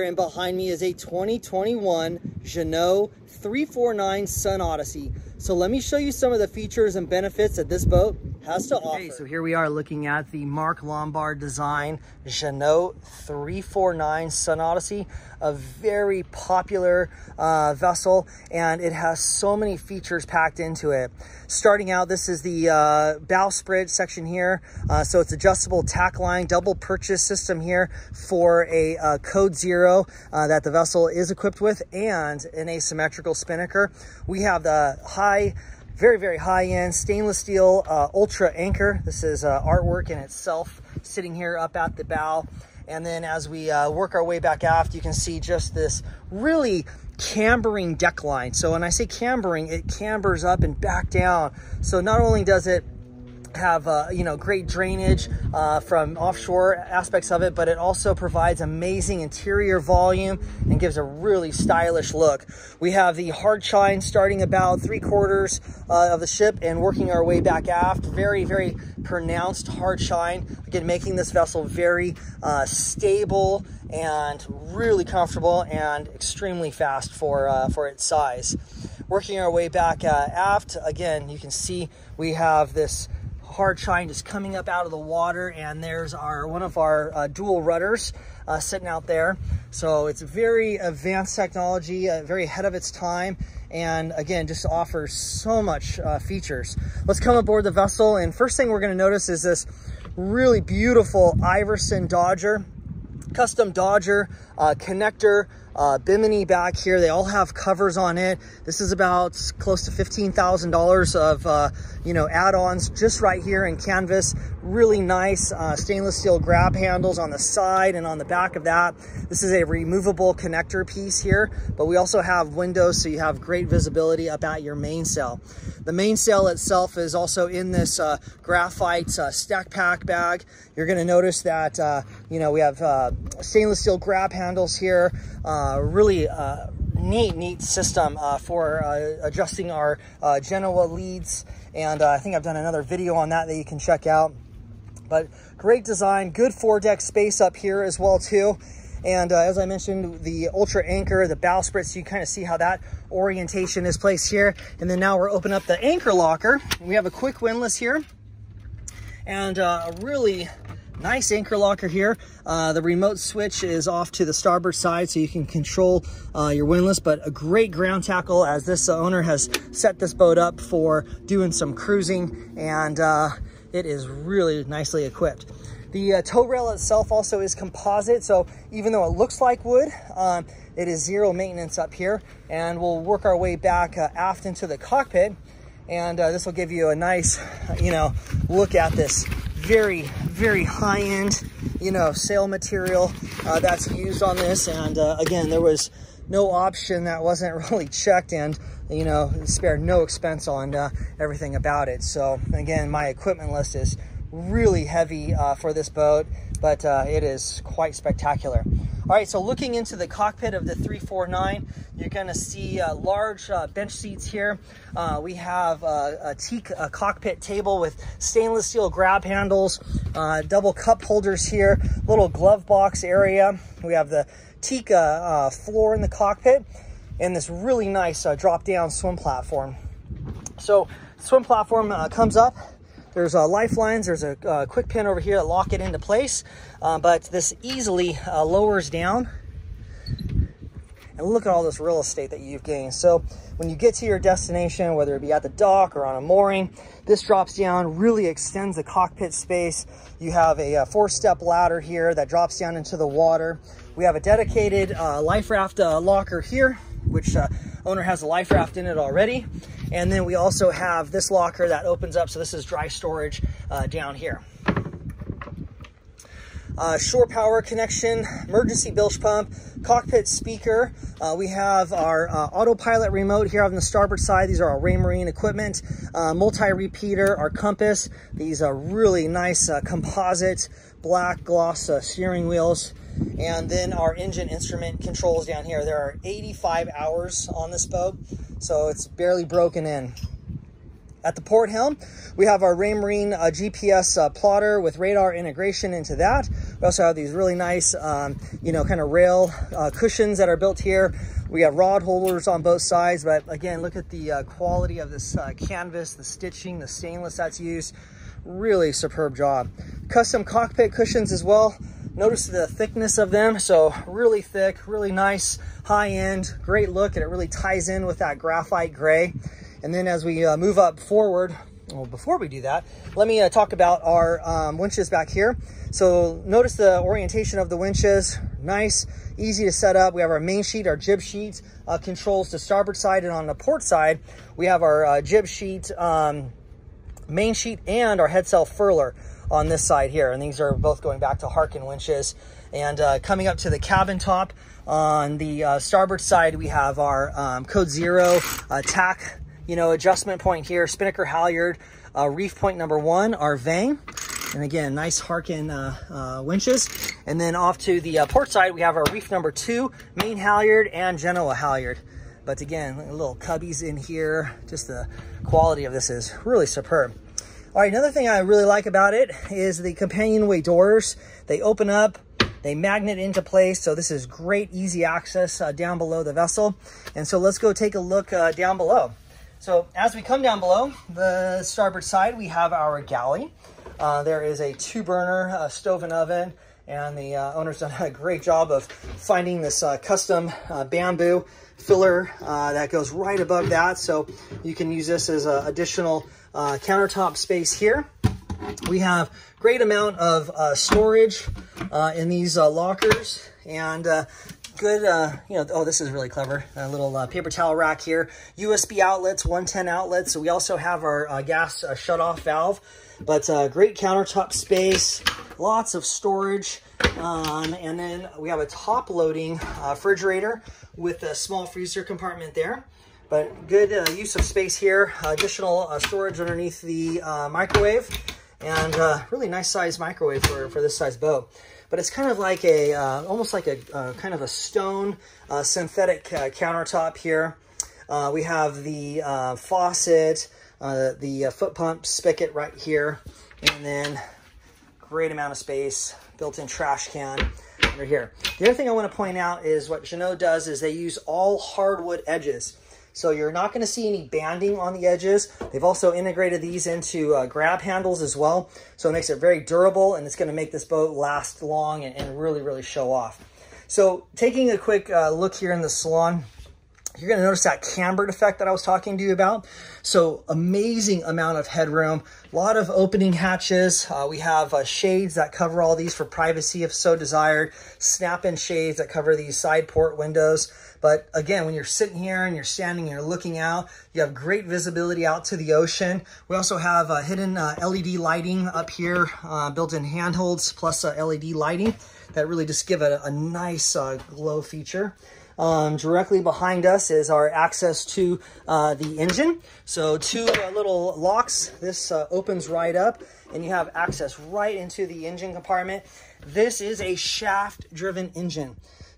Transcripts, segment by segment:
and behind me is a 2021 Jeanneau 349 Sun Odyssey. So let me show you some of the features and benefits that this boat has to offer. Okay, so here we are looking at the Mark Lombard design Jeanneau 349 Sun Odyssey, a very popular vessel, and it has so many features packed into it. Starting out, this is the bowsprit section here. So it's adjustable tack line, double purchase system here for a code 0 that the vessel is equipped with, and an asymmetrical spinnaker. We have the very high-end stainless steel ultra anchor. This is artwork in itself, sitting here up at the bow. And then as we work our way back aft, you can see just this really cambering deck line. So when I say cambering, it cambers up and back down. So not only does it have great drainage from offshore aspects of it, but it also provides amazing interior volume and gives a really stylish look. We have the hard chine starting about 3/4 of the ship and working our way back aft. Very pronounced hard shine, again making this vessel very stable and really comfortable and extremely fast for its size. Working our way back aft, again you can see we have this hard shine just coming up out of the water, and there's one of our dual rudders sitting out there. So it's very advanced technology, very ahead of its time, and again just offers so much features. Let's come aboard the vessel, and first thing we're going to notice is this really beautiful Iverson Dodger, custom Dodger connector, bimini back here. They all have covers on it. This is about close to $15,000 of add-ons just right here in canvas. Really nice stainless steel grab handles on the side and on the back of that. This is a removable connector piece here, but we also have windows so you have great visibility up at your mainsail. The mainsail itself is also in this graphite stack pack bag. You're going to notice that we have stainless steel grab handles here. Really neat system for adjusting our Jeanneau leads, and I think I've done another video on that you can check out. But great design, good foredeck space up here as well too. And as I mentioned, the ultra anchor, the bowsprit, so you kind of see how that orientation is placed here. And then now we're opening up the anchor locker. We have a quick windlass here and a really nice anchor locker here. The remote switch is off to the starboard side so you can control your windlass, but a great ground tackle as this owner has set this boat up for doing some cruising, and it is really nicely equipped. The tow rail itself also is composite, so even though it looks like wood, it is zero maintenance up here. And we'll work our way back aft into the cockpit, and this will give you a nice look at this very high-end sail material that's used on this. And again, there was no option that wasn't really checked, and spared no expense on everything about it. So again, my equipment list is really heavy for this boat, but it is quite spectacular. All right, so looking into the cockpit of the 349, you're going to see large bench seats here. We have a teak cockpit table with stainless steel grab handles, double cup holders here, little glove box area. We have the teak floor in the cockpit, and this really nice drop-down swim platform. So swim platform comes up. There's lifelines. There's a quick pin over here that lock it into place, but this easily lowers down. And look at all this real estate that you've gained. So when you get to your destination, whether it be at the dock or on a mooring, this drops down, really extends the cockpit space. You have a 4-step ladder here that drops down into the water. We have a dedicated life raft locker here, which owner has a life raft in it already. And then we also have this locker that opens up, so this is dry storage down here. Shore power connection, emergency bilge pump, cockpit speaker. We have our autopilot remote here on the starboard side. These are our Raymarine equipment. Multi-repeater, our compass. These are really nice composite black gloss steering wheels. And then our engine instrument controls down here. There are 85 hours on this boat, so it's barely broken in. At the port helm, we have our Raymarine GPS plotter with radar integration into that. We also have these really nice, you know, kind of rail cushions that are built here. We have rod holders on both sides, but again, look at the quality of this canvas, the stitching, the stainless that's used. Really superb job. Custom cockpit cushions as well. Notice the thickness of them. So really thick, really nice, high end, great look, and it really ties in with that graphite gray. And then as we move up forward, well, before we do that, let me talk about our winches back here. So notice the orientation of the winches. Nice, easy to set up. We have our main sheet, our jib sheet controls to starboard side, and on the port side, we have our jib sheet, main sheet, and our head sail furler on this side here. And these are both going back to Harkin winches. And coming up to the cabin top, on the starboard side, we have our code 0 tack, you know, adjustment point here, spinnaker halyard, reef point number 1, our vang. And again, nice Harkin winches. And then off to the port side, we have our reef number 2, main halyard, and Jeanneau halyard. But again, little cubbies in here. Just the quality of this is really superb. All right, another thing I really like about it is the companionway doors. They open up, they magnet into place. So this is great, easy access down below the vessel. And so let's go take a look down below. So as we come down below the starboard side, we have our galley. There is a 2-burner stove and oven, and the owner's done a great job of finding this custom bamboo filler that goes right above that. So you can use this as additional countertop space here. We have great amount of storage in these lockers, and good, you know, oh, this is really clever. A little paper towel rack here. USB outlets, 110 outlets. So we also have our gas shut-off valve, but great countertop space, lots of storage. And then we have a top-loading refrigerator with a small freezer compartment there. But good use of space here. Additional storage underneath the microwave, and really nice size microwave for this size boat. But it's kind of like a, almost like a kind of a stone synthetic countertop here. We have the faucet, the foot pump spigot right here, and then great amount of space, built-in trash can under here. The other thing I want to point out is what Jeanneau does is they use all hardwood edges. So you're not going to see any banding on the edges. They've also integrated these into grab handles as well. So it makes it very durable, and it's going to make this boat last long and really, really show off. So taking a quick look here in the salon, you're going to notice that cambered effect that I was talking to you about. So amazing amount of headroom, a lot of opening hatches. We have shades that cover all these for privacy if so desired, snap-in shades that cover these side port windows. But again, when you're sitting here and you're standing and you're looking out, you have great visibility out to the ocean. We also have hidden LED lighting up here, built-in handholds plus LED lighting that really just give it a nice glow feature. Directly behind us is our access to the engine. So 2 little locks. This opens right up, and you have access right into the engine compartment. This is a shaft-driven engine.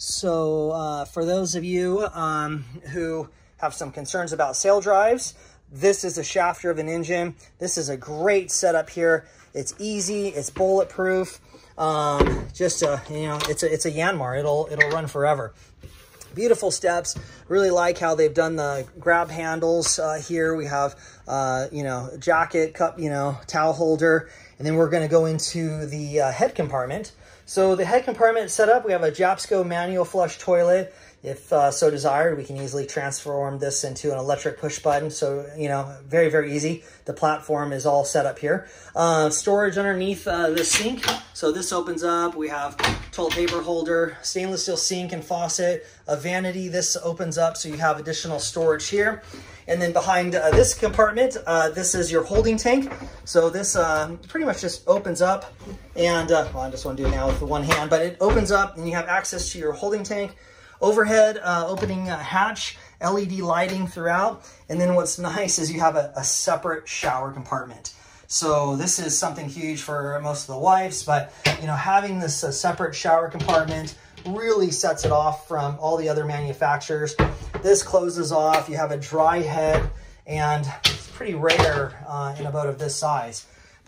So for those of you who have some concerns about sail drives, this is a shaft-driven engine. This is a great setup here. It's easy. It's bulletproof. Just you know, it's a Yanmar. It'll run forever. Beautiful steps. Really like how they've done the grab handles here. We have you know, jacket, cup, you know, towel holder, and then we're going to go into the head compartment. So the head compartment setup, we have a Japsco manual flush toilet. If so desired, we can easily transform this into an electric push button. So, you know, very, very easy. The platform is all set up here. Storage underneath the sink. So this opens up. We have toilet paper holder, stainless steel sink and faucet, a vanity. This opens up, so you have additional storage here. And then behind this compartment, this is your holding tank. So this pretty much just opens up, and well, I just want to do it now with the one hand, but it opens up and you have access to your holding tank. Overhead opening hatch, LED lighting throughout. And then what's nice is you have a separate shower compartment. So this is something huge for most of the wives, but you know, having this separate shower compartment really sets it off from all the other manufacturers. This closes off. You have a dry head, and it's pretty rare in a boat of this size.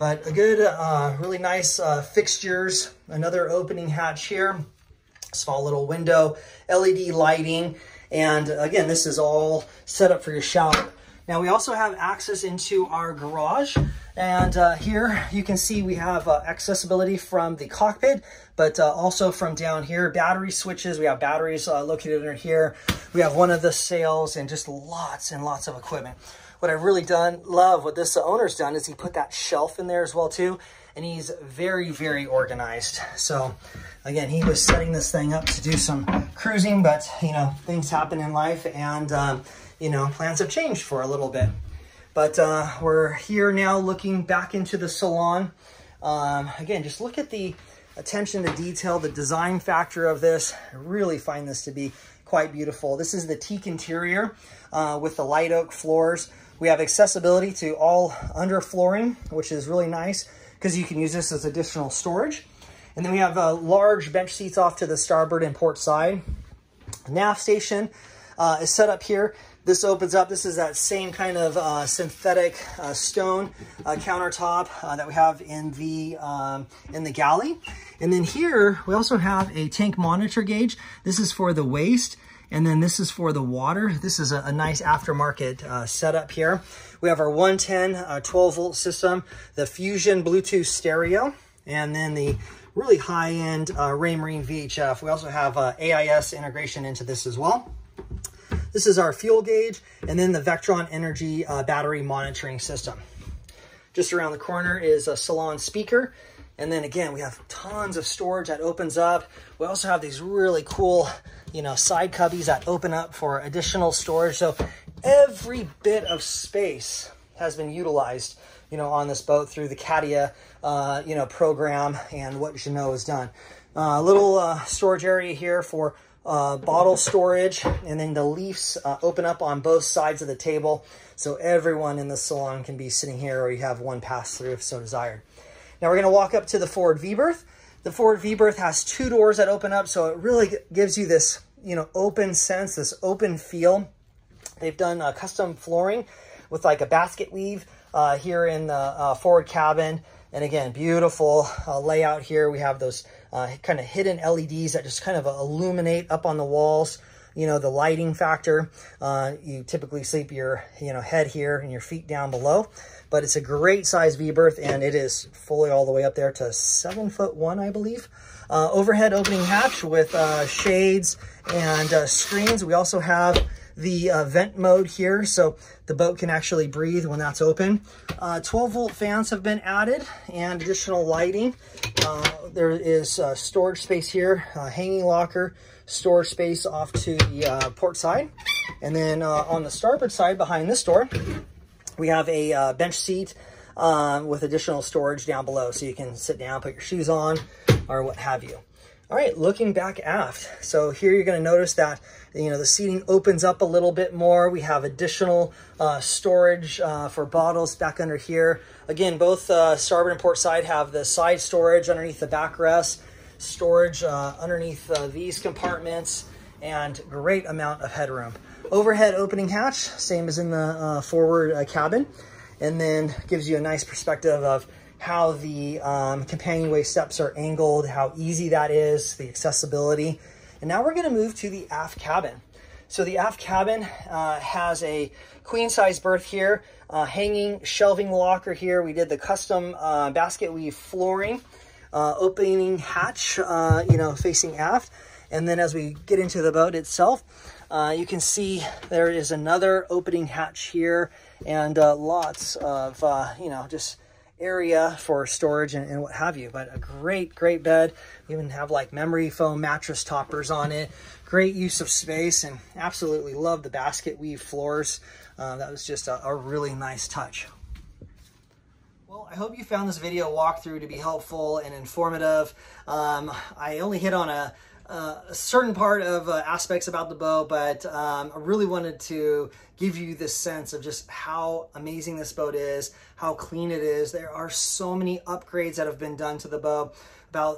But a good, really nice fixtures. Another opening hatch here. Small little window, LED lighting. And again, this is all set up for your shower. Now we also have access into our garage. And here you can see we have accessibility from the cockpit, but also from down here, battery switches. We have batteries located under here. We have one of the sails and just lots and lots of equipment. What I've really love what this owner's done is he put that shelf in there as well too. And he's very, very organized. So again, he was setting this thing up to do some cruising, but you know, things happen in life and you know, plans have changed for a little bit. But we're here now looking back into the salon. Again, just look at the attention to detail, the design factor of this. I really find this to be quite beautiful. This is the teak interior with the light oak floors. We have accessibility to all underflooring, which is really nice because you can use this as additional storage. And then we have large bench seats off to the starboard and port side. Nav station is set up here. This opens up. This is that same kind of synthetic stone countertop that we have in the galley. And then here we also have a tank monitor gauge. This is for the waste, and then this is for the water. This is a nice aftermarket setup here. We have our 110 12-volt system, the Fusion Bluetooth stereo, and then the really high-end Raymarine VHF. We also have AIS integration into this as well. This is our fuel gauge, and then the Vectron Energy battery monitoring system. Just around the corner is a salon speaker. And then again, we have tons of storage that opens up. We also have these really cool, you know, side cubbies that open up for additional storage. So every bit of space has been utilized, you know, on this boat through the CATIA, you know, program and what Jeanneau has done. A little storage area here for bottle storage, and then the leaves open up on both sides of the table, so everyone in the salon can be sitting here, or you have one pass through if so desired. Now we're going to walk up to the forward V-berth. The forward V-berth has two doors that open up, so it really gives you this, you know, open sense, this open feel. They've done custom flooring with like a basket weave here in the forward cabin. And again, beautiful layout here. We have those kind of hidden LEDs that just kind of illuminate up on the walls. You know, the lighting factor. You typically sleep your, you know, head here and your feet down below. But it's a great size V-berth, and it is fully all the way up there to 7'1", I believe. Overhead opening hatch with shades and screens. We also have the vent mode here, so the boat can actually breathe when that's open. 12-volt fans have been added and additional lighting. There is storage space here, hanging locker, storage space off to the port side. And then on the starboard side behind this door, we have a bench seat with additional storage down below, so you can sit down, put your shoes on, or what have you. All right, looking back aft. So here you're going to notice that, you know, the seating opens up a little bit more. We have additional storage for bottles back under here. Again, both starboard and port side have the side storage underneath the backrest, storage underneath these compartments, and great amount of headroom. Overhead opening hatch, same as in the forward cabin, and then gives you a nice perspective of how the companionway steps are angled, how easy that is, the accessibility. And now we're going to move to the aft cabin. So the aft cabin has a queen size berth here, hanging shelving locker here. We did the custom basket weave flooring, opening hatch, you know, facing aft. And then as we get into the boat itself, you can see there is another opening hatch here, and lots of, you know, just area for storage and what have you. But a great bed. We even have like memory foam mattress toppers on it. Great use of space, and absolutely love the basket weave floors. That was just a really nice touch. Well, I hope you found this video walkthrough to be helpful and informative. I only hit on a certain part of aspects about the boat, but I really wanted to give you this sense of just how amazing this boat is, how clean it is. There are so many upgrades that have been done to the boat, about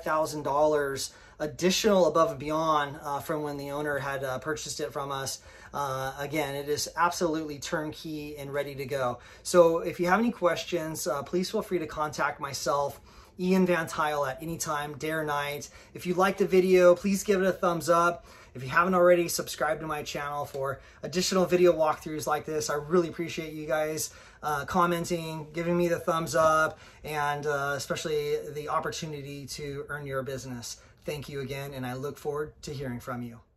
$35,000 additional above and beyond from when the owner had purchased it from us. Again, it is absolutely turnkey and ready to go. So if you have any questions, please feel free to contact myself, Ian Van Tuyl, at any time, day or night. If you liked the video, please give it a thumbs up. If you haven't already, subscribe to my channel for additional video walkthroughs like this. I really appreciate you guys commenting, giving me the thumbs up, and especially the opportunity to earn your business. Thank you again, and I look forward to hearing from you.